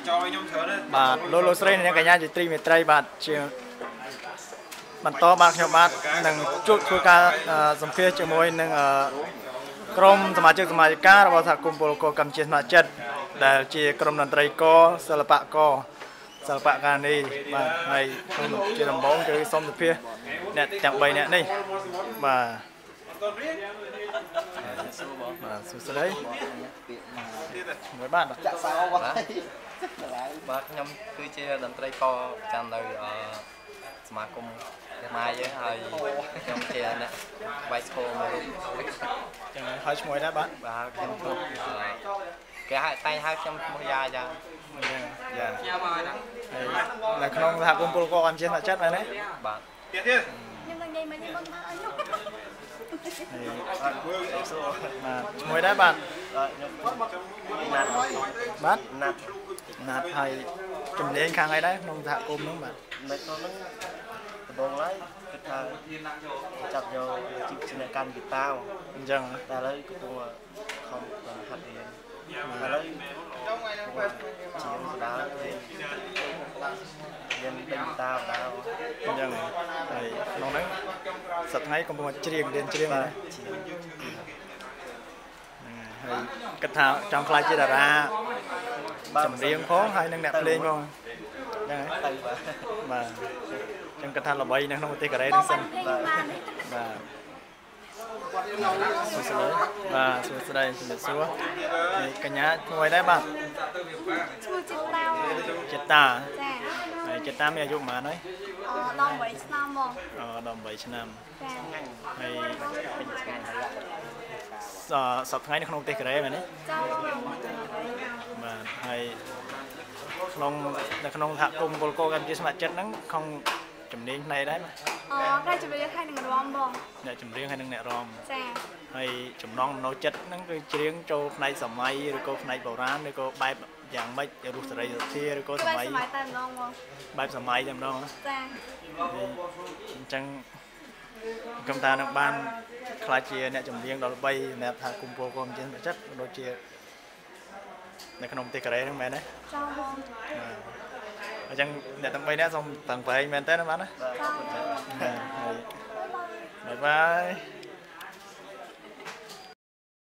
បាទលោកលោកស្រីនិងកញ្ញាជាត្រីមេត្រីបាទជាបន្តបាទខ្ញុំបាទនឹងជួបធ្វើការសម្ភាសជាមួយនឹងក្រុមសមាជិកសមាជិការបស់សហគមន៍ពលករកម្ពុជាស្ម័គ្រចិត្តដែលជាក្រុមតន្ត្រីករសិល្បករសិល្បករនេះបាទហើយជាដំបូងគឺសូមសម្ភាសអ្នកទាំង3នាក់នេះបាទសួស្តីមួយបាទចាក់សោបាទខ្ញុំគឺជាតន្ត្រីករចាំនៅសមាគមខ្មែរយើងហើយខ្ញុំជាអ្នកវាយស្គរមួយរូបចឹងហើយឈ្មោះដែរបាទខ្ញុំឈ្មោះគេហៅតែងហៅខ្ញុំឈ្មោះយ៉ាយ៉ាងយ៉ានៅក្នុងសហគមន៍ពលករកម្ពុជាស្ម័គ្រចិត្តមែនទេបាទខ្ញុំនឹងនិយាយមិននេះបងអើយឈ្មោះដែរបាទបាទណាត់ហើយជំនាញខាងអីដែរក្នុងសហគមន៍ហ្នឹងបាទនៅក្នុងហ្នឹងដំបូងឡើយគឺថាចាប់យកជីវជាអ្នកកាន់ហ្គីតាអញ្ចឹងតែឥឡូវកំពុងខំហាត់រៀនឥឡូវជាងបដារៀនដេញហ្គីតាបដាអញ្ចឹងហើយក្នុងហ្នឹងសប្តាហ៍ថ្ងៃកំពុងច្រៀងរៀនច្រៀងហើយគិតថាចង់ខ្លាចជាតារាចម្រៀងផងហើយនឹងអ្នកភ្លេងផងហ្នឹងហើយបាទចឹងគិតថាល្បីនៅក្នុងប្រទេសកូរ៉េនេះសិនបាទសួស្តីបាទសួស្តីជំរាបសួរកញ្ញាឈ្មោះអីដែរបាទឈ្មោះចិត្តតាចាហើយចិត្តតាមានអាយុប៉ុន្មានហើយ 18ឆ្នាំហ្មង 18ឆ្នាំចាហើយសប្តាហ៍ថ្ងៃនៅក្នុងប្រទេសកូរ៉េមែនទេចាបាទហើយនៅក្នុងសហគមន៍ពលករកម្ពុជាស្ម័គ្រចិត្តហ្នឹងក្នុងជំនាញផ្នែកដែរតែជំនាញហើយនឹងរំបងអ្នកចម្រៀងហើយនឹងអ្នករំចាហើយចំណងមនោចិត្តហ្នឹងគឺច្រៀងចូលផ្នែកសម័យឬក៏ផ្នែកបុរាណឬក៏បែបយ៉ាងម៉េចរស់សេរីសុទ្ធាឬក៏សម័យតែម្ដងបងបែបសម័យតែម្ដងចាអញ្ចឹងខ្ញុំថានឹងបានខ្លាចជាអ្នកចម្រៀងដ៏ល្បីសម្រាប់ថាគុំពលករកម្ពុជាចិត្តដូចជានៅក្នុងប្រទេសកូរ៉េហ្នឹងមែនទេចាបងអញ្ចឹងអ្នកទាំង3នាក់សូមតាំងប្រែងមែនទេណាបាទណាចាបាយបាយ